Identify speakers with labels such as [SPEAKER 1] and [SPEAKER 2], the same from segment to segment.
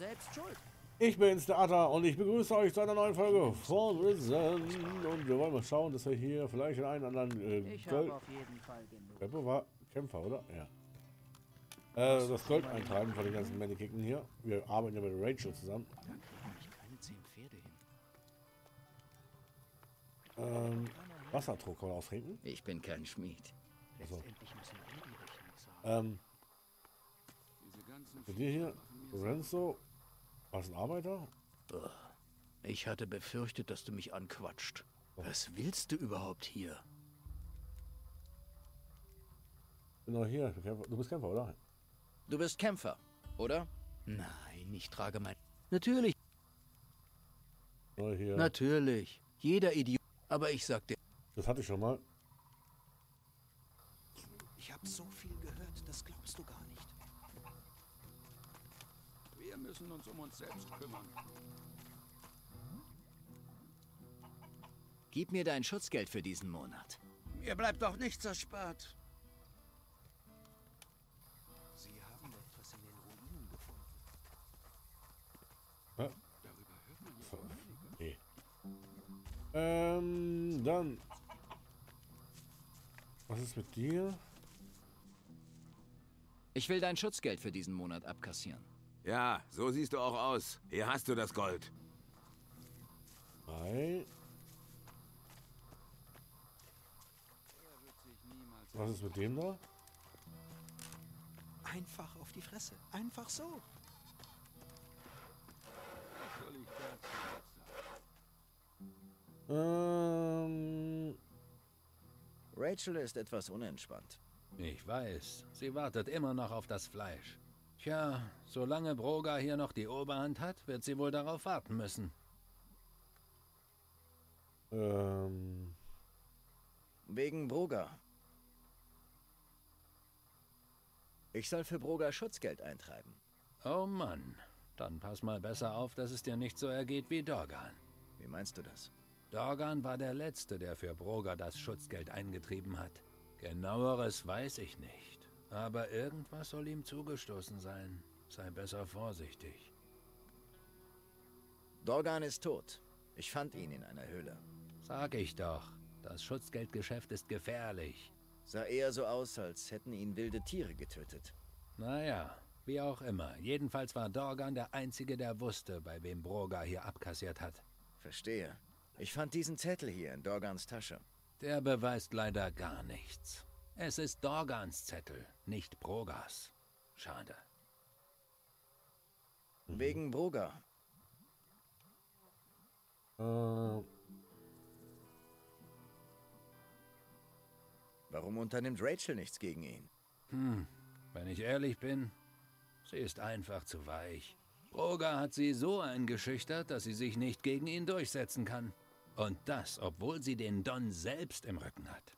[SPEAKER 1] selbst schuld.
[SPEAKER 2] Ich bin's, der Atta, und ich begrüße euch zu einer neuen Folge von Risen. Und wir wollen mal schauen, dass wir hier vielleicht in einen anderen
[SPEAKER 1] Ich
[SPEAKER 2] Gold...
[SPEAKER 1] habe auf jeden Fall genug.
[SPEAKER 2] Beppo war Kämpfer, oder? Ja. Das Gold eintreiben von den ganzen Mannequin hier. Wir arbeiten ja mit Rachel zusammen.
[SPEAKER 1] Da kriegen mich keine 10 Pferde hin.
[SPEAKER 2] Wasserdruck kann man austrinken.
[SPEAKER 3] Ich bin kein Schmied.
[SPEAKER 1] Letztendlich müssen wir die Rechnung zahlen.
[SPEAKER 2] Für die hier, Lorenzo, was ein Arbeiter?
[SPEAKER 3] Ich hatte befürchtet, dass du mich anquatscht. Was willst du überhaupt hier?
[SPEAKER 2] Bin doch hier. Du bist Kämpfer, oder?
[SPEAKER 3] Du bist Kämpfer, oder? Nein, ich trage mein... Natürlich,
[SPEAKER 2] Hier.
[SPEAKER 3] natürlich. Jeder Idiot. Aber ich sag dir...
[SPEAKER 2] Das hatte ich schon mal.
[SPEAKER 1] Ich habe so viel gehört, das glaubst du gar nicht.
[SPEAKER 4] Wir müssen uns um uns selbst kümmern.
[SPEAKER 3] Gib mir dein Schutzgeld für diesen Monat.
[SPEAKER 4] Mir bleibt doch nichts erspart.
[SPEAKER 1] Sie haben etwas in den Ruinen gefunden.
[SPEAKER 2] Ja.
[SPEAKER 4] Darüber hört man ja.
[SPEAKER 2] Nee. Dann. Was ist mit dir?
[SPEAKER 3] Ich will dein Schutzgeld für diesen Monat abkassieren.
[SPEAKER 5] Ja, so siehst du auch aus. Hier hast du das Gold.
[SPEAKER 2] 3. Was ist mit dem da?
[SPEAKER 1] Einfach auf die Fresse. Einfach so.
[SPEAKER 3] Rachel ist etwas unentspannt.
[SPEAKER 6] Ich weiß, sie wartet immer noch auf das Fleisch. Tja, solange Broga hier noch die Oberhand hat, wird sie wohl darauf warten müssen.
[SPEAKER 3] Wegen Broga. Ich soll für Broga Schutzgeld eintreiben.
[SPEAKER 6] Oh Mann, dann pass mal besser auf, dass es dir nicht so ergeht wie Dorgan.
[SPEAKER 3] Wie meinst du das?
[SPEAKER 6] Dorgan war der Letzte, der für Broga das Schutzgeld eingetrieben hat. Genaueres weiß ich nicht. Aber irgendwas soll ihm zugestoßen sein. Sei besser vorsichtig.
[SPEAKER 3] Dorgan ist tot. Ich fand ihn in einer Höhle.
[SPEAKER 6] Sag ich doch, das Schutzgeldgeschäft ist gefährlich.
[SPEAKER 3] Sah eher so aus, als hätten ihn wilde Tiere getötet.
[SPEAKER 6] Naja, wie auch immer. Jedenfalls war Dorgan der Einzige, der wusste, bei wem Broga hier abkassiert hat.
[SPEAKER 3] Verstehe. Ich fand diesen Zettel hier in Dorgans Tasche.
[SPEAKER 6] Der beweist leider gar nichts. Es ist Dorgans Zettel, nicht Brogas. Schade.
[SPEAKER 3] Wegen Broga. Warum unternimmt Rachel nichts gegen ihn?
[SPEAKER 6] Wenn ich ehrlich bin, sie ist einfach zu weich. Broga hat sie so eingeschüchtert, dass sie sich nicht gegen ihn durchsetzen kann. Und das, obwohl sie den Don selbst im Rücken hat.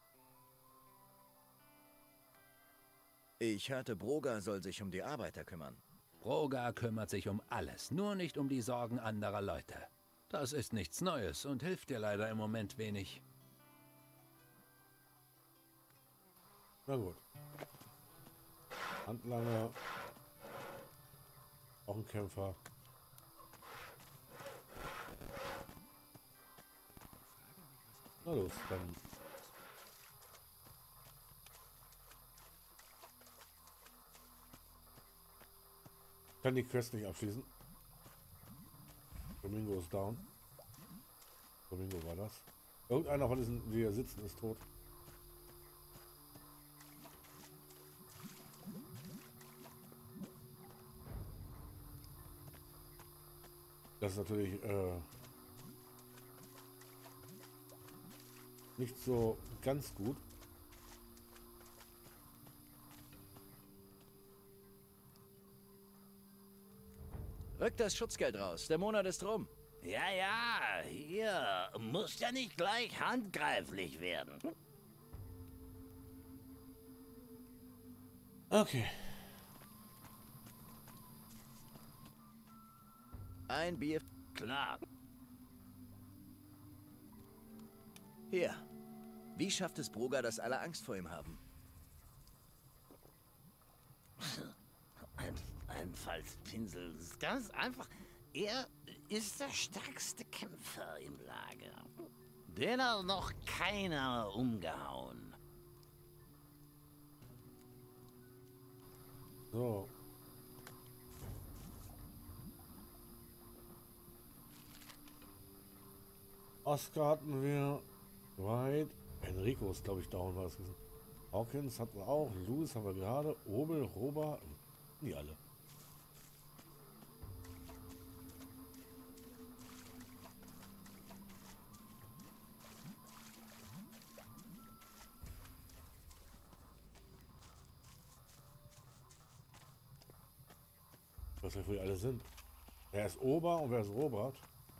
[SPEAKER 3] Ich hörte, Broga soll sich um die Arbeiter kümmern.
[SPEAKER 6] Broga kümmert sich um alles, nur nicht um die Sorgen anderer Leute. Das ist nichts Neues und hilft dir leider im Moment wenig.
[SPEAKER 2] Na gut. Handlanger. Auch ein Kämpfer. Na los, dann. Kann die Quest nicht abschließen. Domingo ist down. Domingo war das. Irgendeiner von diesen, die hier sitzen, ist tot. Das ist natürlich nicht so ganz gut.
[SPEAKER 3] Rück das Schutzgeld raus, der Monat ist rum.
[SPEAKER 7] Ja, ja, hier. Muss ja nicht gleich handgreiflich werden.
[SPEAKER 2] Okay.
[SPEAKER 3] Ein Bier.
[SPEAKER 7] Klar.
[SPEAKER 3] Hier. Wie schafft es Broga, dass alle Angst vor ihm haben?
[SPEAKER 7] Ein ebenfalls Pinsel. Das ist ganz einfach. Er ist der stärkste Kämpfer im Lager. Den hat noch keiner umgehauen.
[SPEAKER 2] So. Oscar hatten wir. White. Enrico ist, glaube ich, down, war das gewesen. Hawkins hatten wir auch. Lewis haben wir gerade. Obel, Roba. Nie alle. Ich weiß nicht, wo die alle sind. Wer ist Ober und wer ist Robert?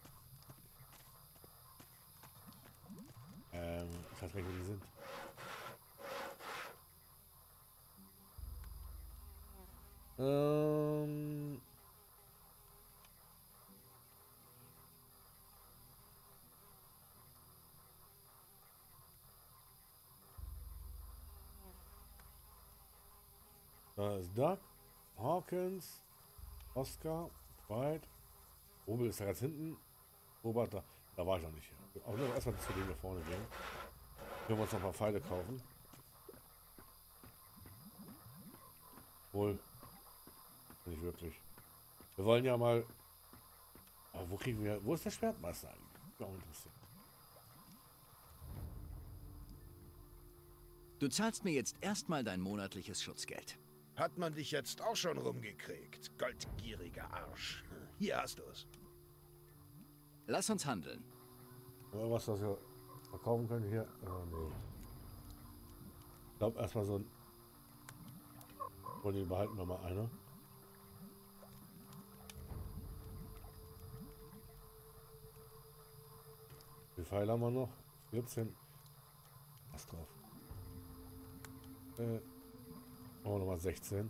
[SPEAKER 2] Ich weiß gar nicht, wo die sind. Da ist Doug, Hawkins, Oscar, White. Obel ist da ganz hinten. Robert, da war ich noch nicht. Aber nur erstmal zu dem da vorne gehen. Können wir uns noch mal Pfeile kaufen. Wohl. Nicht wirklich. Wir wollen ja mal. Aber wo kriegen wir. Wo ist der Schwertmeister eigentlich? Auch interessiert.
[SPEAKER 8] Du zahlst mir jetzt erstmal dein monatliches Schutzgeld.
[SPEAKER 9] Hat man dich jetzt auch schon rumgekriegt, goldgieriger Arsch. Hier hast du's.
[SPEAKER 8] Lass uns handeln.
[SPEAKER 2] Was wir verkaufen können hier. Nee. Ich glaube erstmal so ein. Und den behalten wir mal einer. Wie viel Pfeile haben wir noch? 14. Was drauf? Machen wir nochmal 16.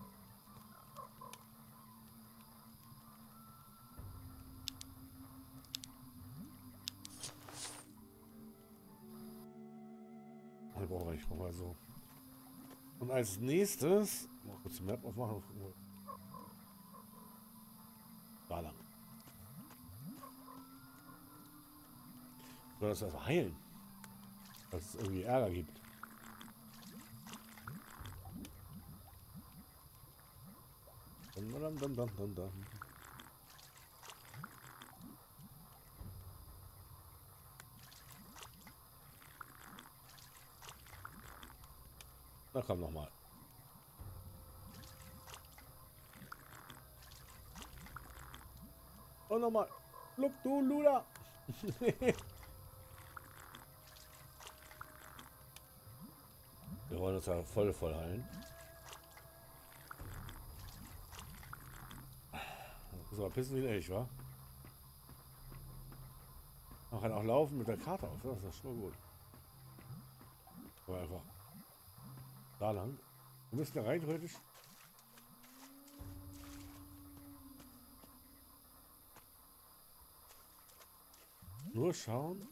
[SPEAKER 2] Ich brauche ich mal so. Und als nächstes mal kurz die Map aufmachen. Da lang. Soll das also heilen? Dass es irgendwie Ärger gibt. Dann. Na komm noch mal. Und noch mal. Look, du Luda. Wir wollen uns ja voll heilen. Das ist aber pissen wie ein Elch, wa? Man kann auch laufen mit der Karte auf, das ist schon gut. Aber einfach da lang. Wir müssen da rein theoretisch. Nur schauen,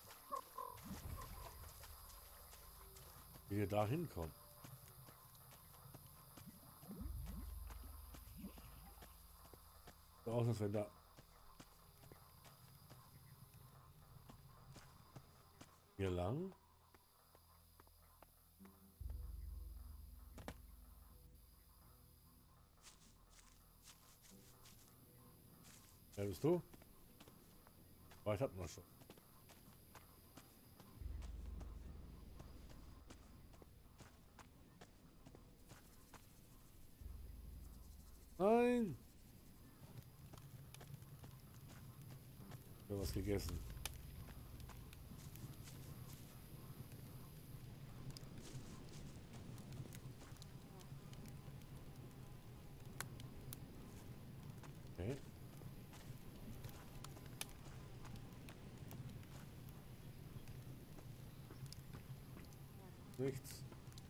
[SPEAKER 2] wie wir da hinkommen. So aus, als wenn da hier lang. Wer bist du? Ich hab noch schon. Nein! Ich hab was gegessen. Okay. Nichts.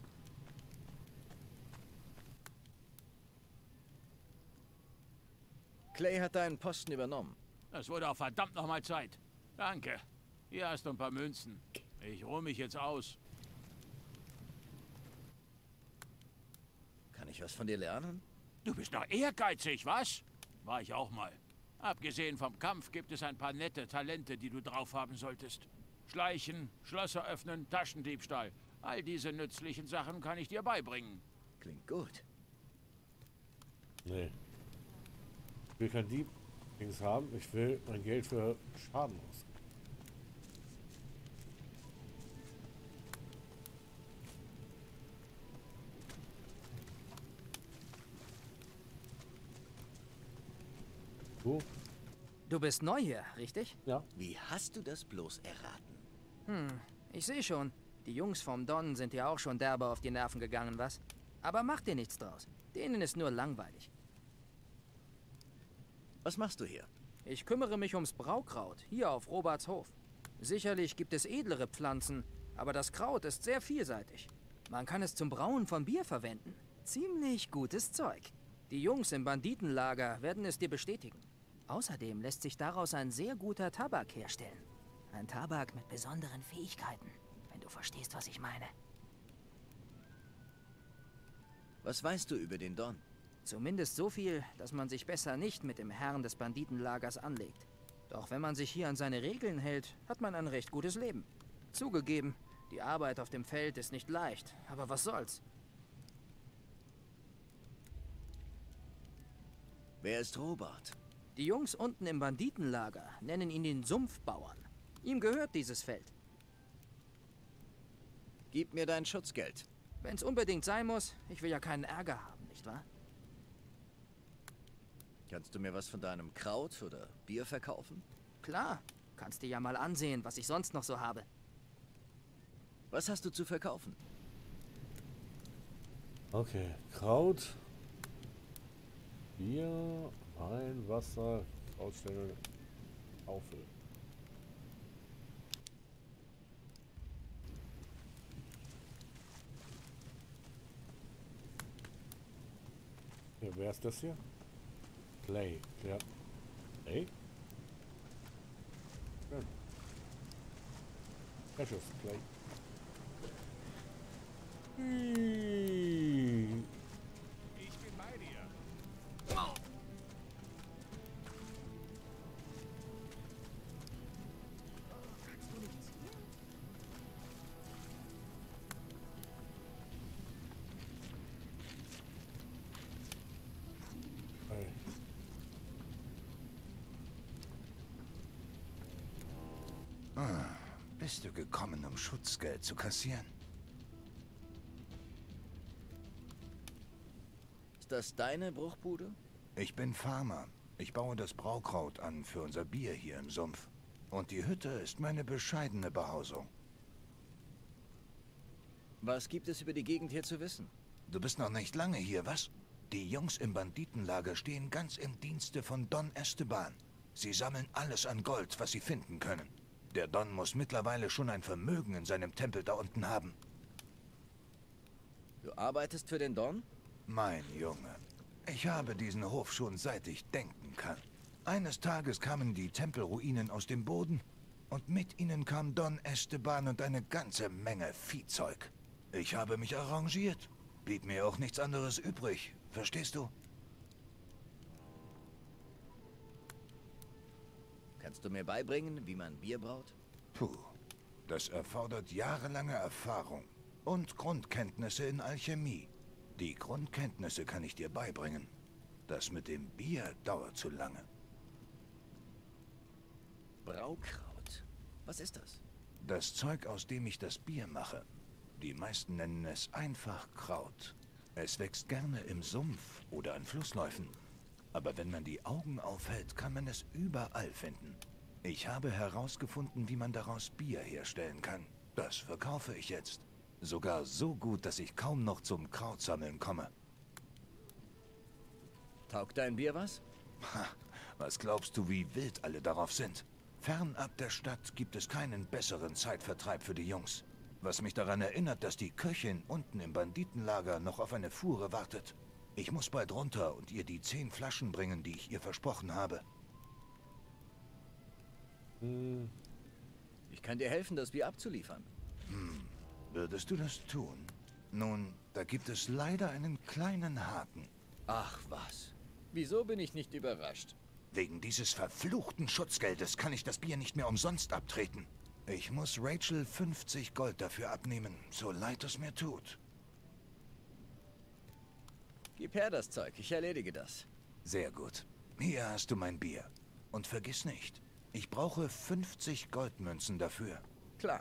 [SPEAKER 8] Clay hat deinen Posten übernommen.
[SPEAKER 3] Das wurde auch verdammt nochmal Zeit. Danke. Hier hast du ein paar Münzen. Ich ruhe mich jetzt aus.
[SPEAKER 8] Kann ich was von dir lernen?
[SPEAKER 10] Du bist doch ehrgeizig, was? War ich auch mal. Abgesehen vom Kampf gibt es ein paar nette Talente, die du drauf haben solltest. Schleichen, Schlösser öffnen, Taschendiebstahl. All diese nützlichen Sachen kann ich dir beibringen.
[SPEAKER 8] Klingt gut.
[SPEAKER 2] Nee. Ich will kein Dieb-Dings haben. Ich will mein Geld für Schaden aus. Du?
[SPEAKER 11] Du bist neu hier, richtig?
[SPEAKER 2] Ja.
[SPEAKER 8] Wie hast du das bloß erraten?
[SPEAKER 11] Ich sehe schon. Die Jungs vom Don sind dir auch schon derbe auf die Nerven gegangen, was? Aber mach dir nichts draus. Denen ist nur langweilig.
[SPEAKER 8] Was machst du hier?
[SPEAKER 11] Ich kümmere mich ums Braukraut, hier auf Roberts Hof. Sicherlich gibt es edlere Pflanzen, aber das Kraut ist sehr vielseitig. Man kann es zum Brauen von Bier verwenden. Ziemlich gutes Zeug. Die Jungs im Banditenlager werden es dir bestätigen. Außerdem lässt sich daraus ein sehr guter Tabak herstellen. Ein Tabak mit besonderen Fähigkeiten, wenn du verstehst, was ich meine.
[SPEAKER 8] Was weißt du über den Don?
[SPEAKER 11] Zumindest so viel, dass man sich besser nicht mit dem Herrn des Banditenlagers anlegt. Doch wenn man sich hier an seine Regeln hält, hat man ein recht gutes Leben. Zugegeben, die Arbeit auf dem Feld ist nicht leicht, aber was soll's?
[SPEAKER 8] Wer ist Robert?
[SPEAKER 11] Die Jungs unten im Banditenlager nennen ihn den Sumpfbauern. Ihm gehört dieses Feld.
[SPEAKER 8] Gib mir dein Schutzgeld.
[SPEAKER 11] Wenn's unbedingt sein muss, ich will ja keinen Ärger haben, nicht wahr?
[SPEAKER 8] Kannst du mir was von deinem Kraut oder Bier verkaufen?
[SPEAKER 11] Klar, kannst dir ja mal ansehen, was ich sonst noch so habe.
[SPEAKER 8] Was hast du zu verkaufen?
[SPEAKER 2] Okay, Kraut, Bier, Wein, Wasser, Krautstängel, Aufel. Ja, wer ist das hier? Clay. Ja. Clay? Ja. Precious Clay.
[SPEAKER 9] Ich bin bei dir.
[SPEAKER 2] Hey.
[SPEAKER 9] Bist du gekommen, um Schutzgeld zu kassieren?
[SPEAKER 8] Ist das deine Bruchbude?
[SPEAKER 9] Ich bin Farmer. Ich baue das Braukraut an für unser Bier hier im Sumpf. Und die Hütte ist meine bescheidene Behausung.
[SPEAKER 8] Was gibt es über die Gegend hier zu wissen?
[SPEAKER 9] Du bist noch nicht lange hier, was? Die Jungs im Banditenlager stehen ganz im Dienste von Don Esteban. Sie sammeln alles an Gold, was sie finden können. Der Don muss mittlerweile schon ein Vermögen in seinem Tempel da unten haben.
[SPEAKER 8] Du arbeitest für den Don?
[SPEAKER 9] Mein Junge, ich habe diesen Hof schon seit ich denken kann. Eines Tages kamen die Tempelruinen aus dem Boden und mit ihnen kam Don Esteban und eine ganze Menge Viehzeug. Ich habe mich arrangiert. Blieb mir auch nichts anderes übrig. Verstehst du?
[SPEAKER 8] Kannst du mir beibringen, wie man Bier braut?
[SPEAKER 9] Puh, das erfordert jahrelange Erfahrung und Grundkenntnisse in Alchemie. Die Grundkenntnisse kann ich dir beibringen. Das mit dem Bier dauert zu lange.
[SPEAKER 8] Braukraut. Was ist das?
[SPEAKER 9] Das Zeug, aus dem ich das Bier mache. Die meisten nennen es einfach Kraut. Es wächst gerne im Sumpf oder an Flussläufen. Aber wenn man die Augen aufhält, kann man es überall finden. Ich habe herausgefunden, wie man daraus Bier herstellen kann. Das verkaufe ich jetzt. Sogar so gut, dass ich kaum noch zum Krautsammeln komme.
[SPEAKER 8] Taugt dein Bier was?
[SPEAKER 9] Ha, was glaubst du, wie wild alle darauf sind? Fernab der Stadt gibt es keinen besseren Zeitvertreib für die Jungs. Was mich daran erinnert, dass die Köchin unten im Banditenlager noch auf eine Fuhre wartet. Ich muss bald runter und ihr die 10 Flaschen bringen, die ich ihr versprochen habe.
[SPEAKER 8] Ich kann dir helfen, das Bier abzuliefern.
[SPEAKER 9] Würdest du das tun? Nun, da gibt es leider einen kleinen Haken.
[SPEAKER 8] Ach was. Wieso bin ich nicht überrascht?
[SPEAKER 9] Wegen dieses verfluchten Schutzgeldes kann ich das Bier nicht mehr umsonst abtreten. Ich muss Rachel 50 Gold dafür abnehmen, so leid es mir tut.
[SPEAKER 8] Gib her das Zeug, ich erledige das.
[SPEAKER 9] Sehr gut. Hier hast du mein Bier. Und vergiss nicht, ich brauche 50 Goldmünzen dafür.
[SPEAKER 8] Klar.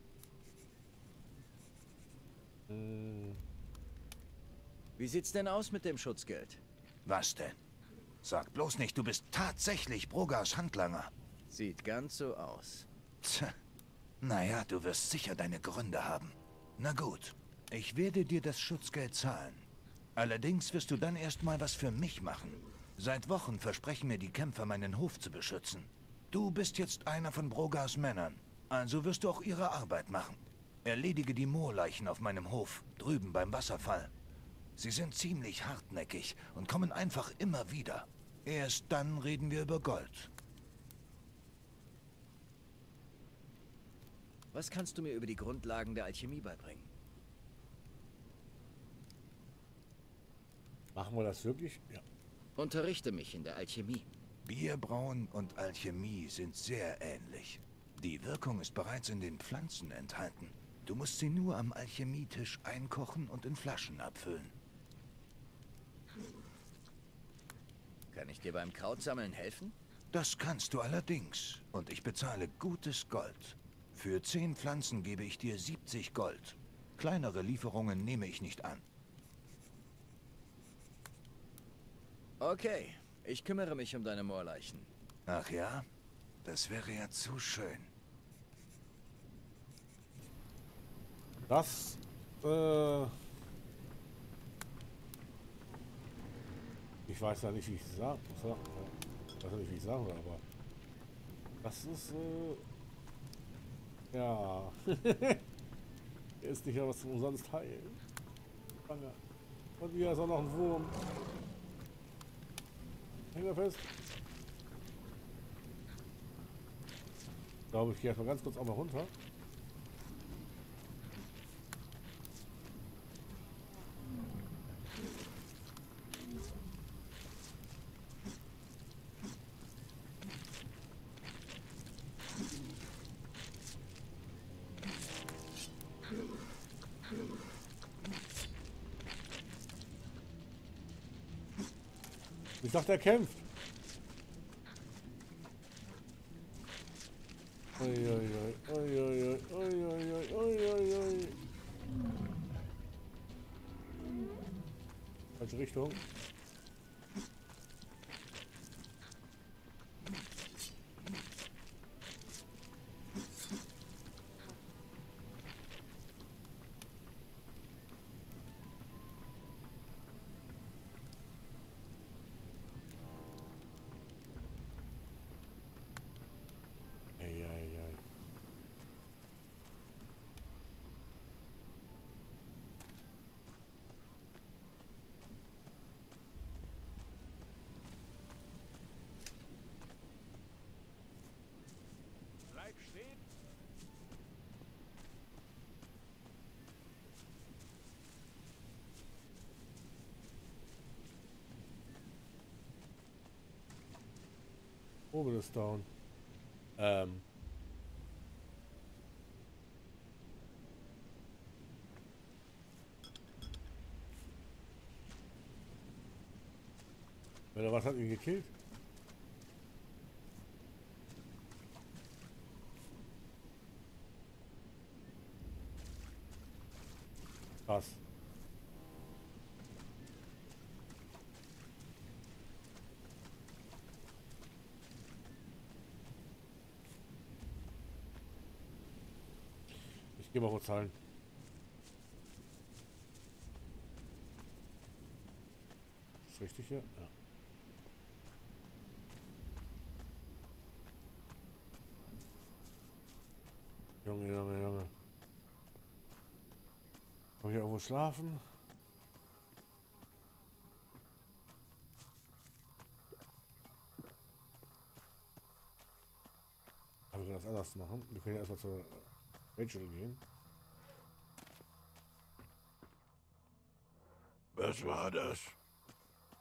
[SPEAKER 8] Wie sieht's denn aus mit dem Schutzgeld?
[SPEAKER 9] Was denn? Sag bloß nicht, du bist tatsächlich Brogars Handlanger.
[SPEAKER 8] Sieht ganz so aus.
[SPEAKER 9] Tja, naja, du wirst sicher deine Gründe haben. Na gut, ich werde dir das Schutzgeld zahlen. Allerdings wirst du dann erstmal was für mich machen. Seit Wochen versprechen mir die Kämpfer, meinen Hof zu beschützen. Du bist jetzt einer von Brogars Männern, also wirst du auch ihre Arbeit machen. Erledige die Moorleichen auf meinem Hof, drüben beim Wasserfall. Sie sind ziemlich hartnäckig und kommen einfach immer wieder. Erst dann reden wir über Gold.
[SPEAKER 8] Was kannst du mir über die Grundlagen der Alchemie beibringen?
[SPEAKER 2] Machen wir das wirklich? Ja.
[SPEAKER 8] Unterrichte mich in der Alchemie.
[SPEAKER 9] Bierbrauen und Alchemie sind sehr ähnlich. Die Wirkung ist bereits in den Pflanzen enthalten. Du musst sie nur am Alchemietisch einkochen und in Flaschen abfüllen.
[SPEAKER 8] Kann ich dir beim Krautsammeln helfen?
[SPEAKER 9] Das kannst du allerdings. Und ich bezahle gutes Gold. Für 10 Pflanzen gebe ich dir 70 Gold. Kleinere Lieferungen nehme ich nicht an.
[SPEAKER 8] Okay, ich kümmere mich um deine Moorleichen.
[SPEAKER 9] Ach ja? Das wäre ja zu schön.
[SPEAKER 2] Das, ich weiß ja nicht, wie ich es sagen soll. Ich weiß ja nicht, wie ich sagen soll, aber das ist, ja. Hier ist nicht mehr was zum umsonst heilen. Und hier ist auch noch ein Wurm. Häng da fest. Ich glaube, ich gehe erstmal ganz kurz auch mal runter. Ich dachte, er kämpft. Falsche Richtung. Obel ist down. Oder was hat ihn gekillt? Krass. Ich gehe mal kurz zahlen. Ist das richtig hier? Ja. Junge. Kann ich irgendwo schlafen? Aber wir können das anders machen. Wir können ja erstmal zur Rachel gehen.
[SPEAKER 10] Was war das?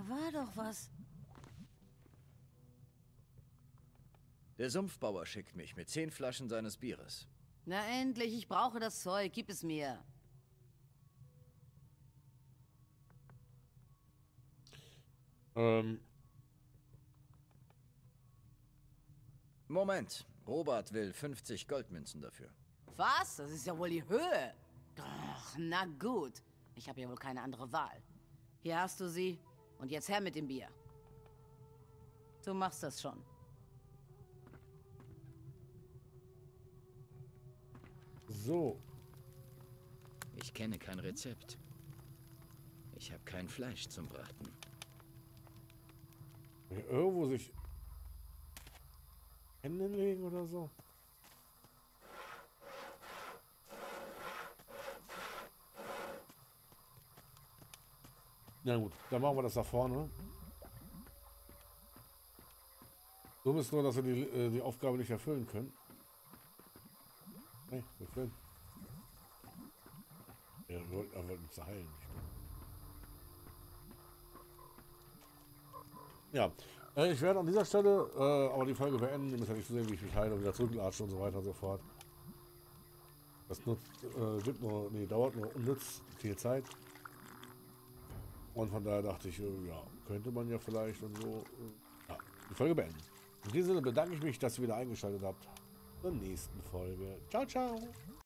[SPEAKER 12] war doch was.
[SPEAKER 8] Der Sumpfbauer schickt mich mit 10 Flaschen seines Bieres.
[SPEAKER 12] Na endlich, ich brauche das Zeug. Gib es mir.
[SPEAKER 8] Moment. Robert will 50 Goldmünzen dafür.
[SPEAKER 12] Was? Das ist ja wohl die Höhe. Doch, na gut. Ich habe ja wohl keine andere Wahl. Hier hast du sie. Und jetzt her mit dem Bier. Du machst das schon.
[SPEAKER 2] So.
[SPEAKER 6] Ich kenne kein Rezept. Ich habe kein Fleisch zum Braten.
[SPEAKER 2] Hier irgendwo sich Hände legen oder so. Na gut, dann machen wir das da vorne. Dumm ist nur, dass wir die Aufgabe nicht erfüllen können. Nee, wir können. Ja, wir wollten uns heilen. Ja, ich werde an dieser Stelle aber die Folge beenden. Ihr müsst ja nicht so sehen, wie ich mich heile und wieder zurücklatsche und so weiter und so fort. Das dauert nur unnütz viel Zeit. Und von daher dachte ich, ja, könnte man ja vielleicht und so die Folge beenden. In diesem Sinne bedanke ich mich, dass ihr wieder eingeschaltet habt zur nächsten Folge. Ciao, ciao!